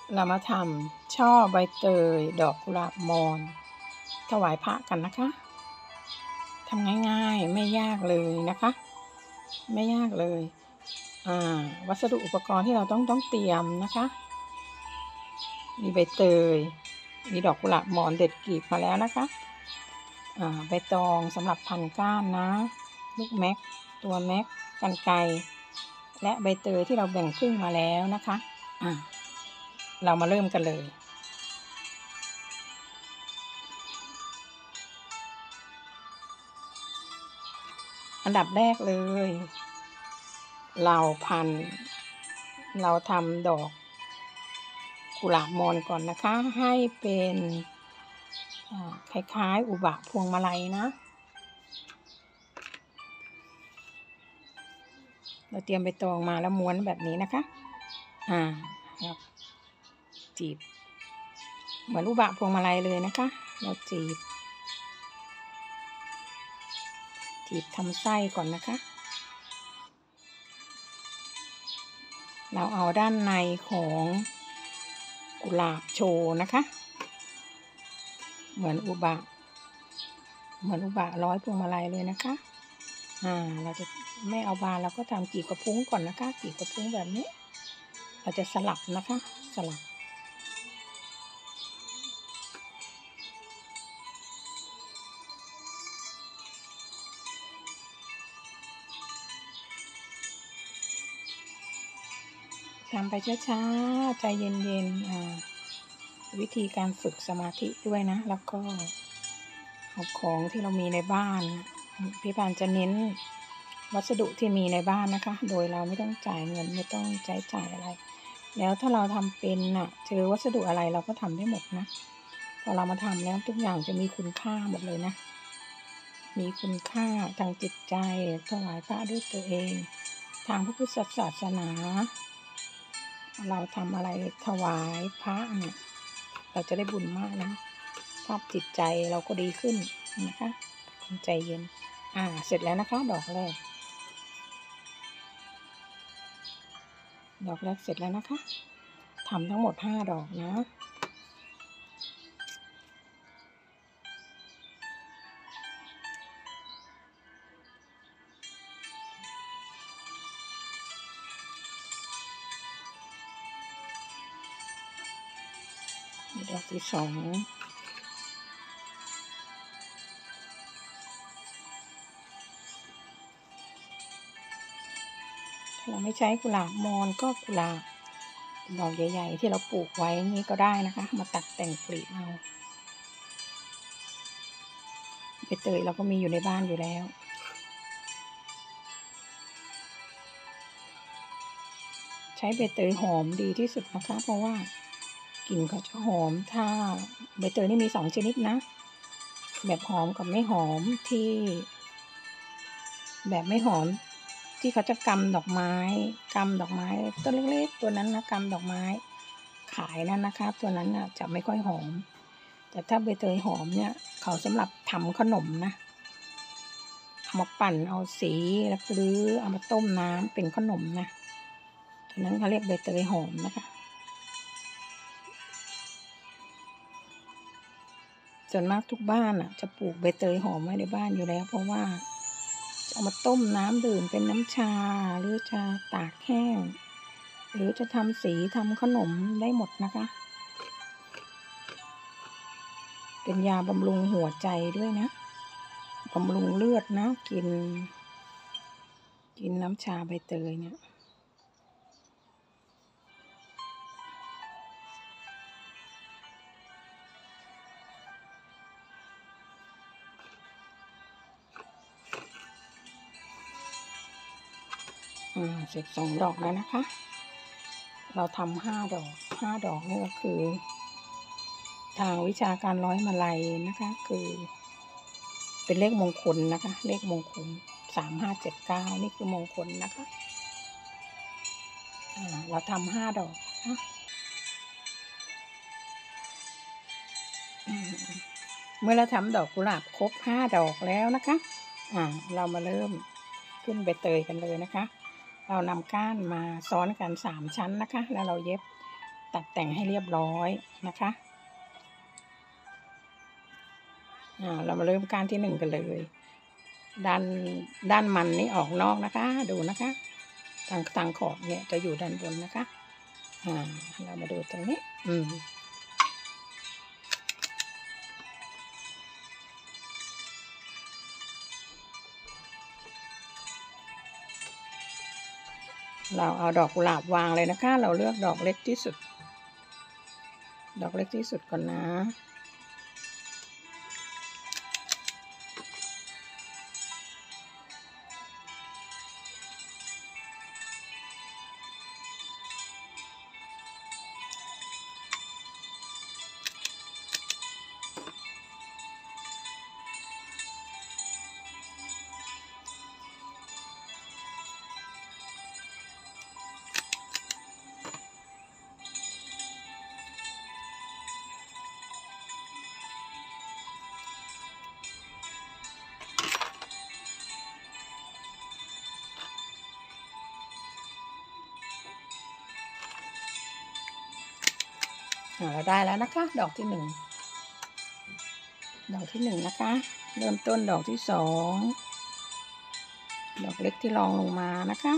เรามาทำช่อใบเตยดอกกุหลาบมอนถวายพระกันนะคะทำง่ายๆไม่ยากเลยนะคะไม่ยากเลยวัสดุอุปกรณ์ที่เราต้องเตรียมนะคะมีใบเตยมีดอกกุหลาบมอนเด็ดกลีบมาแล้วนะคะใบตองสำหรับพันก้านนะลูกแม็กตัวแม็กกรรไกรและใบเตยที่เราแบ่งครึ่งมาแล้วนะคะเรามาเริ่มกันเลยอันดับแรกเลยเราทำดอกกุหลาบมอนก่อนนะคะให้เป็นคล้ายๆอุบะพวงมาลัยนะเราเตรียมใบตองมาแล้วม้วนแบบนี้นะคะครับจีบเหมือนอุบะพวงมาลัยเลยนะคะเราจีบทำไส้ก่อนนะคะเราเอาด้านในของกุหลาบโชว์นะคะเหมือนอุบะร้อยพวงมาลัยเลยนะคะเราจะไม่เอาบานเราก็ทำกีบกระพุ้งก่อนนะคะกีบกระพุ้งแบบนี้เราจะสลับนะคะสลับทำไปช้าๆใจเย็นๆวิธีการฝึกสมาธิด้วยนะแล้วก็ของที่เรามีในบ้านพี่ปานจะเน้นวัสดุที่มีในบ้านนะคะโดยเราไม่ต้องจ่ายเงินไม่ต้องใช้จ่ายอะไรแล้วถ้าเราทำเป็นเจอวัสดุอะไรเราก็ทำได้หมดนะพอเรามาทำแล้วทุกอย่างจะมีคุณค่าหมดเลยนะมีคุณค่าทางจิตใจถวายพระด้วยตัวเองทางพระพุทธศาสนาเราทำอะไรถวายพระเนี่ยเราจะได้บุญมากนะภาพจิตใจเราก็ดีขึ้นนะคะใจเย็นเสร็จแล้วนะคะดอกแรกเสร็จแล้วนะคะทำทั้งหมด5 ดอกนะดอกที่2ถ้าเราไม่ใช้กุหลาบมอนก็กุหลาบดอกใหญ่ๆที่เราปลูกไว้นี้ก็ได้นะคะมาตัดแต่งกลีบเอาใบเตยเราก็มีอยู่ในบ้านอยู่แล้วใช้ใบเตยหอมดีที่สุดนะคะเพราะว่ากลิ่นเขาจะหอมถ้าใบเตยนี่มี2 ชนิดนะแบบหอมกับไม่หอมที่แบบไม่หอมที่เขาจะกำดอกไม้ต้นเล็กๆตัวนั้นนะกำดอกไม้ขายนั่นนะคะตัวนั้นจะไม่ค่อยหอมแต่ถ้าใบเตยหอมเนี่ยเขาสำหรับทำขนมนะเอามาปั่นเอาสีแล้วหรือเอามาต้มน้ำเป็นขนมนะตัวนั้นเขาเรียกใบเตยหอมนะคะส่วนมากทุกบ้านจะปลูกใบเตยหอมไว้ในบ้านอยู่แล้วเพราะว่าเอามาต้มน้ำดื่มเป็นน้ำชาหรือจะตากแห้งหรือจะทำสีทำขนมได้หมดนะคะเป็นยาบำรุงหัวใจด้วยนะบำรุงเลือดนะกินน้ำชาใบเตยเนี่ยเสร็จ2 ดอกแล้วนะคะเราทำ5 ดอกนี่ก็คือทางวิชาการร้อยมาลัยนะคะคือเป็นเลขมงคลนะคะเลขมงคล3579นี่คือมงคลนะคะเราทำ5 ดอกนะเมื่อเราทำดอกกุหลาบครบ5 ดอกแล้วนะคะเรามาเริ่มขึ้นใบเตยกันเลยนะคะเรานำก้านมาซ้อนกัน3 ชั้นนะคะแล้วเราเย็บตัดแต่งให้เรียบร้อยนะคะเรามาเริ่มก้านที่1กันเลยด้านมันนี่ออกนอกนะคะดูนะคะทางขอบเนี่ยจะอยู่ด้านบนนะคะเรามาดูตรงนี้เราเอาดอกกุหลาบวางเลยนะคะเราเลือกดอกเล็กที่สุดก่อนนะเราได้แล้วนะคะดอกที่1นะคะเริ่มต้นดอกที่2ดอกเล็กที่รองลงมานะคะ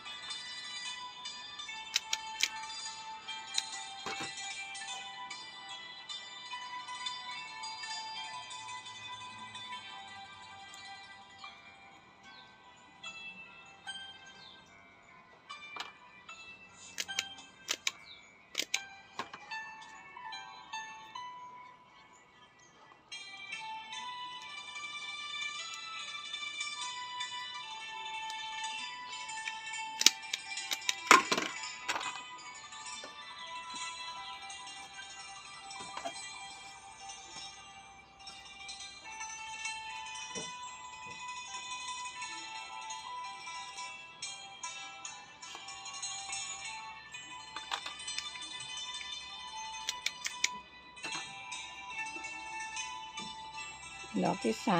ดอกที่3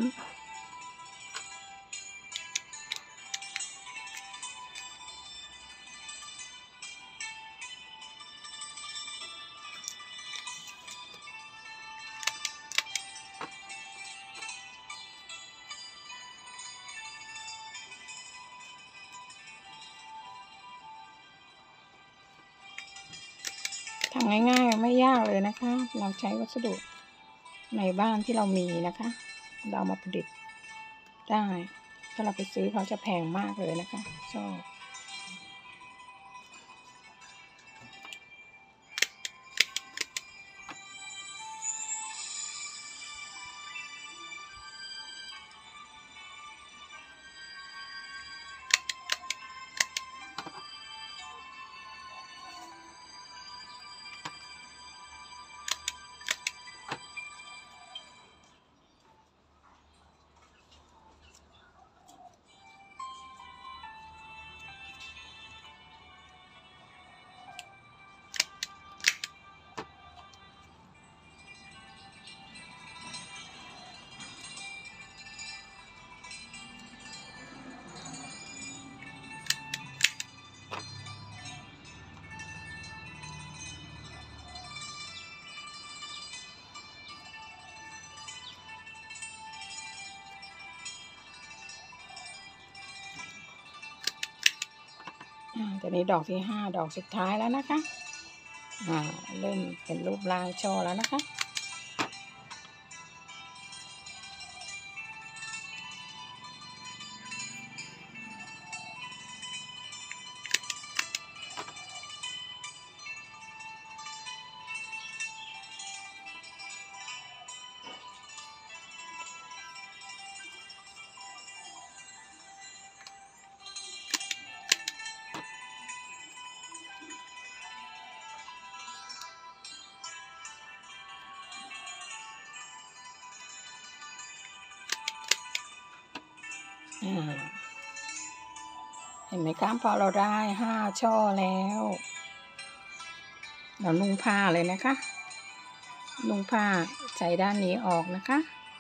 ทำง่ายๆไม่ยากเลยนะคะเราใช้วัสดุในบ้านที่เรามีนะคะเรามาประดิษฐ์ได้ถ้าเราไปซื้อเขาจะแพงมากเลยนะคะชอบตอนนี้ดอกที่5ดอกสุดท้ายแล้วนะคะเริ่มเป็นรูปร่างช่อแล้วนะคะเห็นไหมคะพอเราได้5ช่อแล้วเรานุ่งผ้าเลยนะคะนุ่งผ้าใช้ด้านนี้ออกนะคะ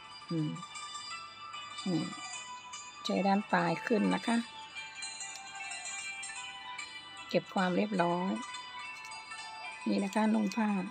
ใช้ด้านปลายขึ้นนะคะเก็บความเรียบร้อยนี่นะคะนุ่งผ้า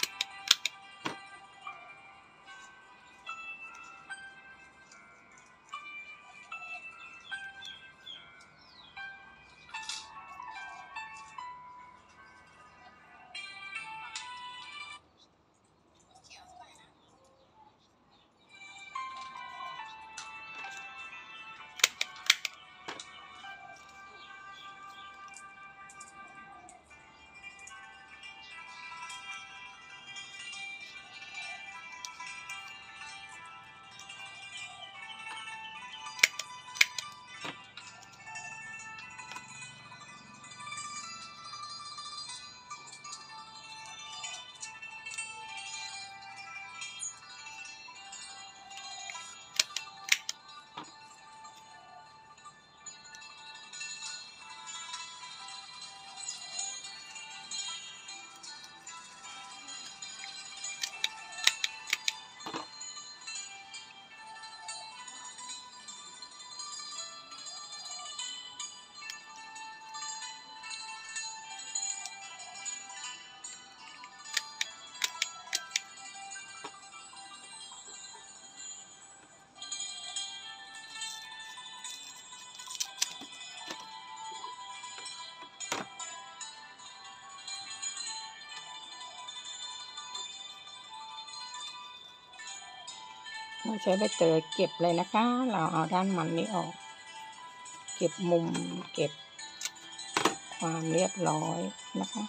เราใช้ใบเตยเก็บเลยนะคะ เราเอาด้านมันนี้ออกเก็บมุมเก็บความเรียบร้อยนะคะ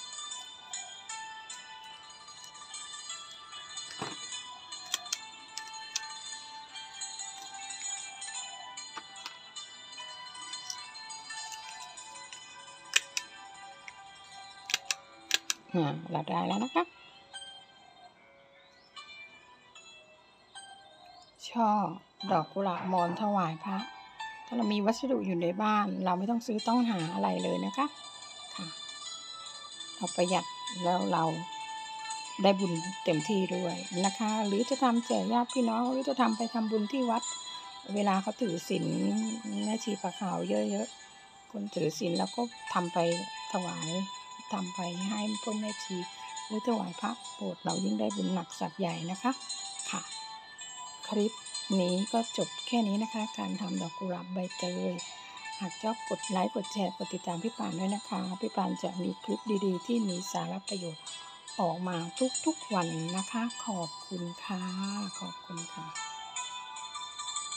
เราได้แล้วนะคะช่อดอกกุหลาบมอนถวายพระถ้าเรามีวัสดุอยู่ในบ้านเราไม่ต้องซื้อต้องหาอะไรเลยนะคะค่ะเราประหยัดแล้วเราได้บุญเต็มที่ด้วยนะคะหรือจะทำแจกญาติพี่น้องหรือจะทำไปทำบุญที่วัดเวลาเขาถือศีลแม่ชีปะขาวเยอะๆคนถือศีลแล้วก็ทำไปถวายทำไปให้พวกแม่ชีหรือถวายพระโปรดเรายิ่งได้บุญหนักสักใหญ่นะคะค่ะคลิปนี้ก็จบแค่นี้นะคะการทำดอกกุหลาบใบเตยหากชอบกดไลค์กดแชร์กดติดตามพี่ปานด้วยนะคะพี่ปานจะมีคลิปดีๆที่มีสาระประโยชน์ออกมาทุกๆวันนะคะขอบคุณค่ะขอบคุณค่ะ